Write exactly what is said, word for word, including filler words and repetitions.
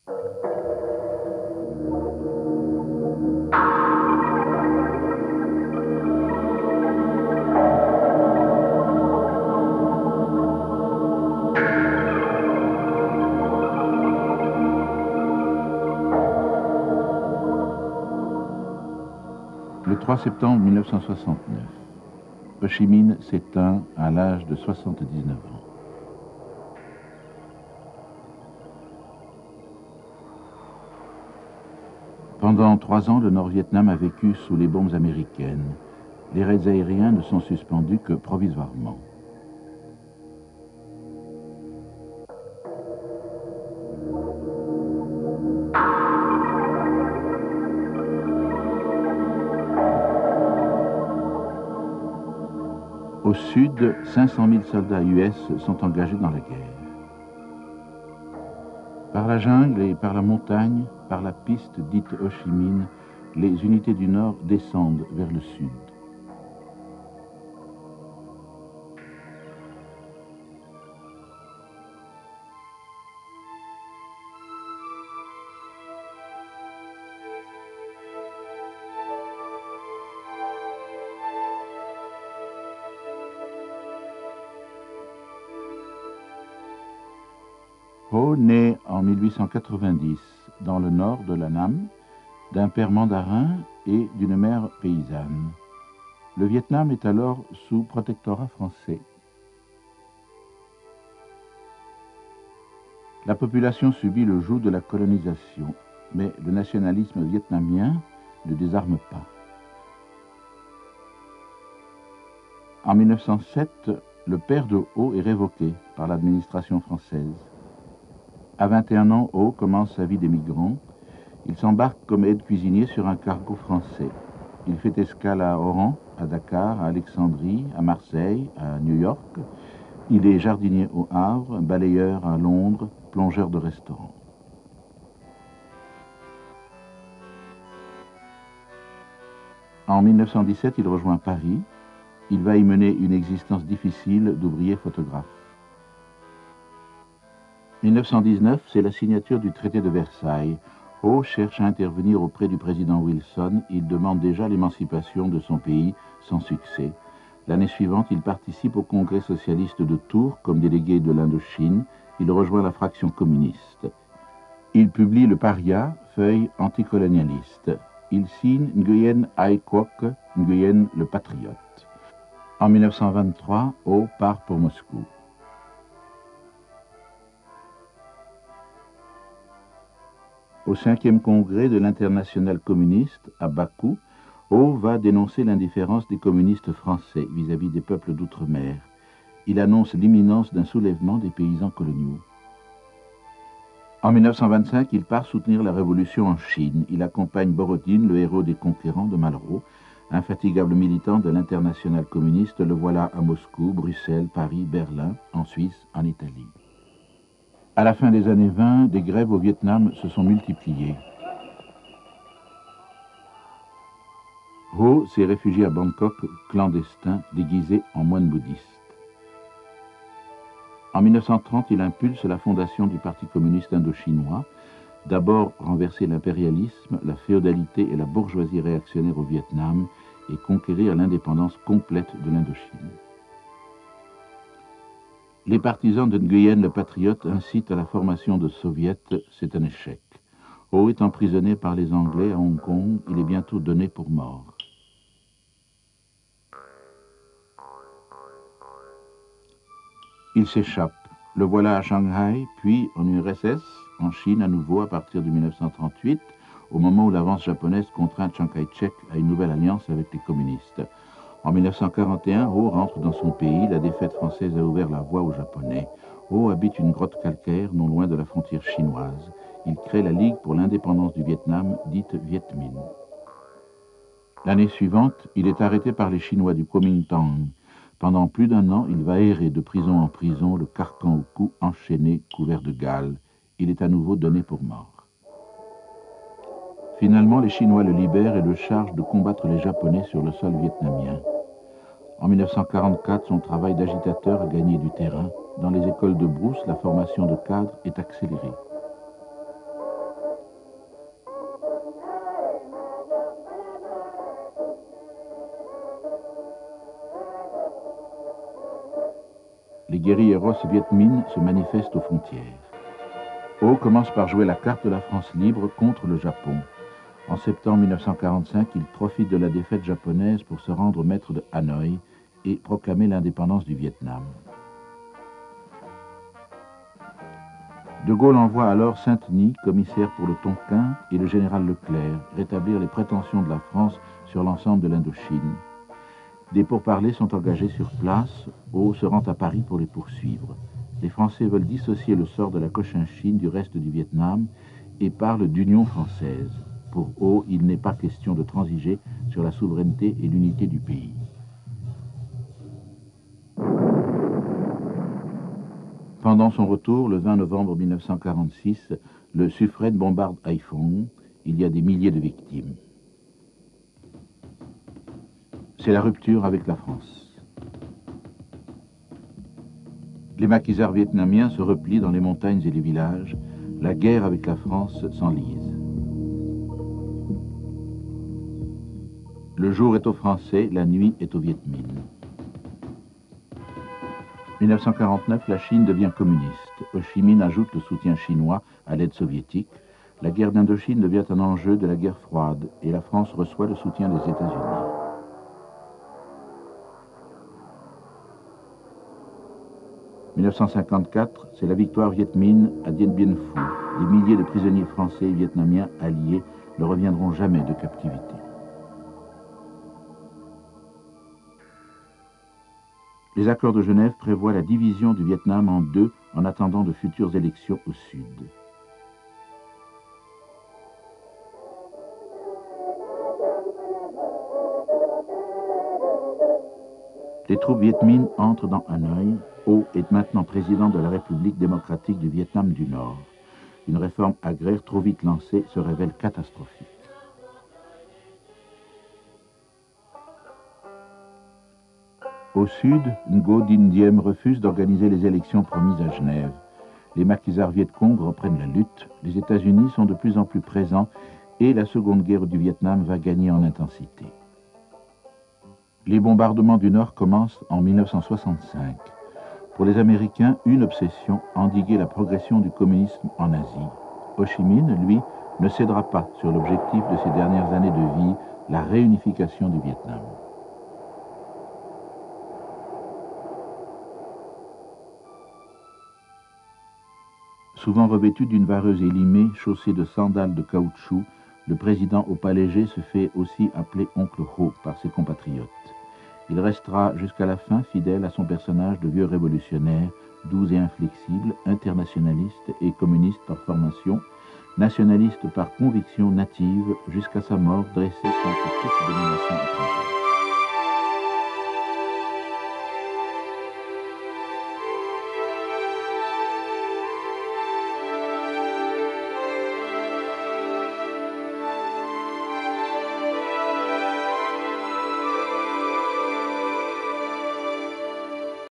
Le trois septembre mille neuf cent soixante-neuf, Ho Chi Minh s'éteint à l'âge de soixante-dix-neuf ans. Pendant trois ans, le Nord-Vietnam a vécu sous les bombes américaines. Les raids aériens ne sont suspendus que provisoirement. Au sud, cinq cent mille soldats U S sont engagés dans la guerre. Par la jungle et par la montagne, par la piste dite Ho Chi Minh, les unités du Nord descendent vers le sud. Ho naît en mille huit cent quatre-vingt-dix dans le nord de l'Annam, d'un père mandarin et d'une mère paysanne. Le Vietnam est alors sous protectorat français. La population subit le joug de la colonisation, mais le nationalisme vietnamien ne désarme pas. En mille neuf cent sept, le père de Ho est révoqué par l'administration française. À vingt et un ans, Ho commence sa vie d'émigrant. Il s'embarque comme aide-cuisinier sur un cargo français. Il fait escale à Oran, à Dakar, à Alexandrie, à Marseille, à New York. Il est jardinier au Havre, balayeur à Londres, plongeur de restaurant. En mille neuf cent dix-sept, il rejoint Paris. Il va y mener une existence difficile d'ouvrier photographe. mille neuf cent dix-neuf, c'est la signature du traité de Versailles. Ho cherche à intervenir auprès du président Wilson. Il demande déjà l'émancipation de son pays, sans succès. L'année suivante, il participe au congrès socialiste de Tours comme délégué de l'Indochine. Il rejoint la fraction communiste. Il publie le Paria, feuille anticolonialiste. Il signe Nguyen Ai Quoc, Nguyen le Patriote. En mille neuf cent vingt-trois, Ho part pour Moscou. Au cinquième congrès de l'Internationale communiste, à Bakou, Ho va dénoncer l'indifférence des communistes français vis-à-vis des peuples d'outre-mer. Il annonce l'imminence d'un soulèvement des paysans coloniaux. En mille neuf cent vingt-cinq, il part soutenir la révolution en Chine. Il accompagne Borodine, le héros des conquérants de Malraux. Infatigable militant de l'Internationale communiste, le voilà à Moscou, Bruxelles, Paris, Berlin, en Suisse, en Italie. À la fin des années vingt, des grèves au Vietnam se sont multipliées. Ho s'est réfugié à Bangkok, clandestin, déguisé en moine bouddhiste. En mille neuf cent trente, il impulse la fondation du Parti communiste indochinois, d'abord renverser l'impérialisme, la féodalité et la bourgeoisie réactionnaire au Vietnam et conquérir l'indépendance complète de l'Indochine. Les partisans de Nguyen le Patriote incitent à la formation de soviets, c'est un échec. Ho est emprisonné par les Anglais à Hong Kong, il est bientôt donné pour mort. Il s'échappe. Le voilà à Shanghai, puis en U R S S, en Chine à nouveau à partir de mille neuf cent trente-huit, au moment où l'avance japonaise contraint Chiang Kai-shek à une nouvelle alliance avec les communistes. En mille neuf cent quarante et un, Ho rentre dans son pays. La défaite française a ouvert la voie aux Japonais. Ho habite une grotte calcaire non loin de la frontière chinoise. Il crée la Ligue pour l'indépendance du Vietnam, dite Viet Minh. L'année suivante, il est arrêté par les Chinois du Kuomintang. Pendant plus d'un an, il va errer de prison en prison, le carcan au cou, enchaîné, couvert de gales. Il est à nouveau donné pour mort. Finalement, les Chinois le libèrent et le chargent de combattre les Japonais sur le sol vietnamien. En mille neuf cent quarante-quatre, son travail d'agitateur a gagné du terrain. Dans les écoles de brousse, la formation de cadres est accélérée. les guérilleros Viet Minh se manifestent aux frontières. Ho commence par jouer la carte de la France libre contre le Japon. En septembre mille neuf cent quarante-cinq, il profite de la défaite japonaise pour se rendre maître de Hanoï et proclamer l'indépendance du Vietnam. De Gaulle envoie alors Saint-Denis, commissaire pour le Tonkin, et le général Leclerc, rétablir les prétentions de la France sur l'ensemble de l'Indochine. Des pourparlers sont engagés sur place. Ho se rend à Paris pour les poursuivre. Les Français veulent dissocier le sort de la Cochinchine du reste du Vietnam et parlent d'union française. Pour Ho, il n'est pas question de transiger sur la souveraineté et l'unité du pays. Pendant son retour, le vingt novembre mille neuf cent quarante-six, le Suffren bombarde Haiphong. Il y a des milliers de victimes. C'est la rupture avec la France. Les maquisards vietnamiens se replient dans les montagnes et les villages. La guerre avec la France s'enlise. Le jour est aux Français, la nuit est aux Viet Minh. mille neuf cent quarante-neuf, la Chine devient communiste. Ho Chi Minh ajoute le soutien chinois à l'aide soviétique. La guerre d'Indochine devient un enjeu de la guerre froide et la France reçoit le soutien des États-Unis. mille neuf cent cinquante-quatre, c'est la victoire Viet Minh à Dien Bien Phu. Des milliers de prisonniers français et vietnamiens alliés ne reviendront jamais de captivité. Les accords de Genève prévoient la division du Vietnam en deux en attendant de futures élections au sud. Les troupes Viet Minh entrent dans Hanoï. Ho est maintenant président de la République démocratique du Vietnam du Nord. Une réforme agraire trop vite lancée se révèle catastrophique. Au sud, Ngo Dinh Diem refuse d'organiser les élections promises à Genève. Les maquisards Viet Cong reprennent la lutte. Les États-Unis sont de plus en plus présents et la seconde guerre du Vietnam va gagner en intensité. Les bombardements du Nord commencent en mille neuf cent soixante-cinq. Pour les Américains, une obsession, endiguer la progression du communisme en Asie. Ho Chi Minh, lui, ne cédera pas sur l'objectif de ses dernières années de vie, la réunification du Vietnam. Souvent revêtu d'une vareuse élimée, chaussé de sandales de caoutchouc, le président au pas léger se fait aussi appeler Oncle Ho par ses compatriotes. Il restera jusqu'à la fin fidèle à son personnage de vieux révolutionnaire, doux et inflexible, internationaliste et communiste par formation, nationaliste par conviction native, jusqu'à sa mort dressé contre toute domination étrangère.